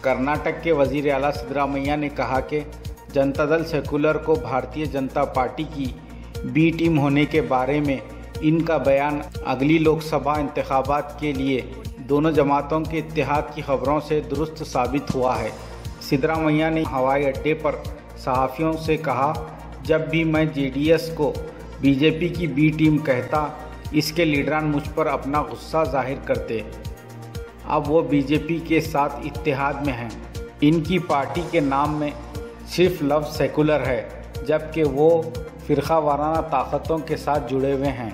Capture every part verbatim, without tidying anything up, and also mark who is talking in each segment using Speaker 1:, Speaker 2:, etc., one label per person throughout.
Speaker 1: कर्नाटक के वज़ीर आला सिद्धरामैया ने कहा कि जनता दल सेकुलर को भारतीय जनता पार्टी की बी टीम होने के बारे में इनका बयान अगली लोकसभा इंतखाबात के लिए दोनों जमातों के इत्तेहाद की खबरों से दुरुस्त साबित हुआ है। सिद्धरामैया ने हवाई अड्डे पर सहाफ़ियों से कहा, जब भी मैं जेडीएस को बीजेपी की बी टीम कहता, इसके लीडरान मुझ पर अपना गुस्सा जाहिर करते। अब वो बीजेपी के साथ इत्तेहाद में हैं। इनकी पार्टी के नाम में सिर्फ लफ्ज़ सेकुलर है, जबकि वो फ़िरका वाराना ताकतों के साथ जुड़े हुए हैं।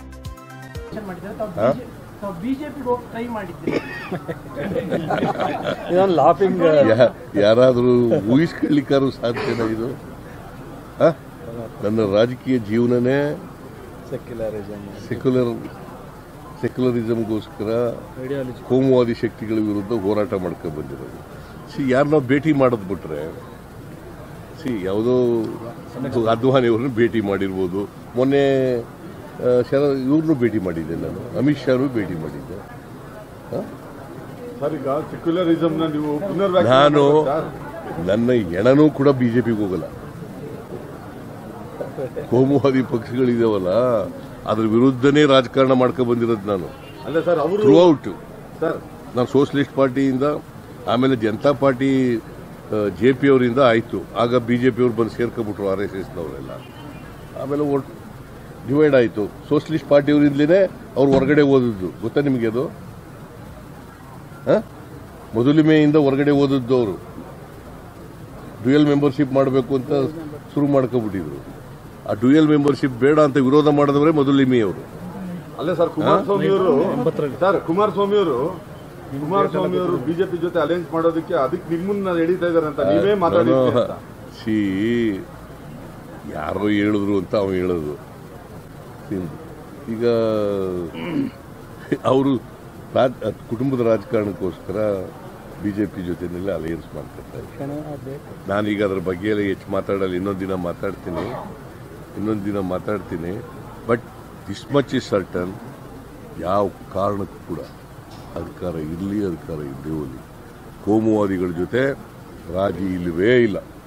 Speaker 2: ಯಾರಾದರೂ ಊಹಿಸ್ಕೊಳ್ಳಿಕ್ಕಾರು ಸಾಧ್ಯನಾ ಇದು? ನನ್ನ ರಾಜಕೀಯ ಜೀವನನೇ ಸೆಕ್ಯುಲರಿಸಮ್ ಸೆಕ್ಯುಲರ್ ಸೆಕ್ಯುಲರಿಸಮ್ಗೋಸ್ಕರ ಕೋಮುವಾದಿ ಶಕ್ತಿಗಳ ವಿರುದ್ಧ ಹೋರಾಟ ಮಾಡ್ಕೊಂಡು ಬಂದಿರೋದು. ಸಿ ಯಾರನ್ನ ಭೇಟಿ ಮಾಡೋದು ಬಿಟ್ರೆ, ಸಿ ಯಾವುದೋ ಅದ್ವಾನಿ ಅವ್ರನ್ನ ಭೇಟಿ ಮಾಡಿರ್ಬೋದು, ಮೊನ್ನೆ ಶರ ಇವ್ರನ್ನೂ ಭೇಟಿ ಮಾಡಿದ್ದೆ, ನಾನು ಅಮಿತ್ ಶಾನು ಭೇಟಿ ಮಾಡಿದ್ದೆ. ನಾನು ನನ್ನ ಎಣನೂ ಕೂಡ ಬಿಜೆಪಿಗೆ ಹೋಗಲ್ಲ. ಕೋಮುವಾದಿ ಪಕ್ಷಗಳಿದಾವಲ್ಲ, ಅದ್ರ ವಿರುದ್ಧನೇ ರಾಜಕಾರಣ ಮಾಡ್ಕೊಂಡು ಬಂದಿರೋದು ನಾನು ಥ್ರೂ ಔಟ್. ನಾನು ಸೋಷಲಿಸ್ಟ್ ಪಾರ್ಟಿಯಿಂದ, ಆಮೇಲೆ ಜನತಾ ಪಾರ್ಟಿ ಜೆ ಪಿ ಅವರಿಂದ ಆಯಿತು. ಆಗ ಬಿಜೆಪಿ ಅವ್ರು ಬಂದು ಸೇರ್ಕೊಂಡ್ಬಿಟ್ರು, ಆರ್ ಎಸ್ ಎಸ್ನವರೆಲ್ಲ. ಆಮೇಲೆ ಒಟ್ಟು ಡಿವೈಡ್ ಆಯಿತು. ಸೋಷಲಿಸ್ಟ್ ಪಾರ್ಟಿಯವರಿಂದಲೇ ಅವ್ರು ಹೊರಗಡೆ ಓದಿದ್ದು, ಗೊತ್ತಾ ನಿಮಗೆ ಅದು? ಮೊದಲಿಮೆಯಿಂದ ಹೊರಗಡೆ ಓದಿದ್ದು ಅವರು ಡ್ಯುಯಲ್ ಮೆಂಬರ್ಶಿಪ್ ಮಾಡಬೇಕು ಅಂತ ಶುರು ಮಾಡ್ಕೊಬಿಟ್ಟಿದ್ರು. ಆ ಡ್ಯುಯಲ್ ಮೆಂಬರ್ಶಿಪ್ ಬೇಡ ಅಂತ ವಿರೋಧ ಮಾಡಿದವರೇ ಮೊದಲಿಮೆ ಅವರು.
Speaker 3: ಅಲ್ಲೇ ಸರ್ ಕುಮಾರಸ್ವಾಮಿ ಅವರು ಸರ್ ಕುಮಾರಸ್ವಾಮಿ ಅವರು ಕುಮಾರಸ್ವಾಮಿ ಅವರು ಬಿಜೆಪಿ ಜೊತೆ ಅಲೈನ್ಸ್ ಮಾಡೋದಕ್ಕೆ ಅದಕ್ಕೆ ನಿಮ್ಮನ್ನ ಎಳಿತಾ ಇದಾರೆ ಅಂತ ನೀವೇ ಮಾತಾಡಿದ್ರಿ.
Speaker 2: ಸಿ ಯಾರೋ ಹೇಳಿದ್ರು ಅಂತ ಅವ್ನು ಹೇಳೋದು. ಈಗ ಅವರು ರಾಜ ಕುಟುಂಬದ ರಾಜಕಾರಣಕ್ಕೋಸ್ಕರ ಬಿಜೆಪಿ ಜೊತೆನೆಲ್ಲ ಅಲೈನ್ಸ್ ಮಾಡ್ತಿರ್ತಾರೆ. ನಾನೀಗ ಅದ್ರ ಬಗ್ಗೆ ಎಲ್ಲ ಹೆಚ್ಚು ಮಾತಾಡಲ್ಲ, ಇನ್ನೊಂದು ದಿನ ಮಾತಾಡ್ತೀನಿ ಇನ್ನೊಂದು ದಿನ ಮಾತಾಡ್ತೀನಿ but this much is certain, ಯಾವ ಕಾರಣಕ್ಕೂ ಕೂಡ ಅಧಿಕಾರ ಇರಲಿ ಅಧಿಕಾರ ಇಲ್ಲದೆ ಹೋಗಲಿ, ಕೋಮುವಾದಿಗಳ ಜೊತೆ ರಾಜಿ ಇಲ್ಲವೇ ಇಲ್ಲ.